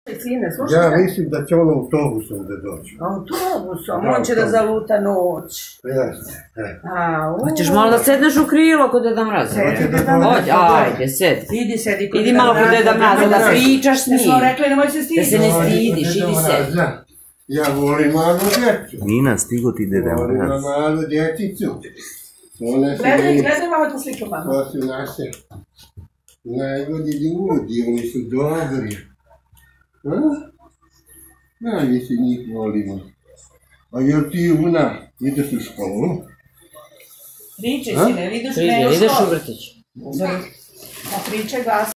Sine, slušaj. Ja mislim da će on autobusom da dođe. Autobusom? On će da zaluta noć. Jasno. Hoćeš malo da sedneš u krilo kod Deda Mraza? Ajde, sedi. Idi, sedi kod Idi malo kod Deda Mraza da pričaš s njim. Smo rekli, nemoj se stidi. Da se ne stidiš, idi sedi. Ja volim malu djecu. Nina, stigo ti Deda Mraz. Volim malu djecicu. Gledaj malo tu sliku, mama. To su naše najbolji ljudi, oni su dobri. Najviše njih volimo. A jel ti, Una, ideš u školu? Priče, sine, ideš u školu. Ideš u vrtić. A priče glas.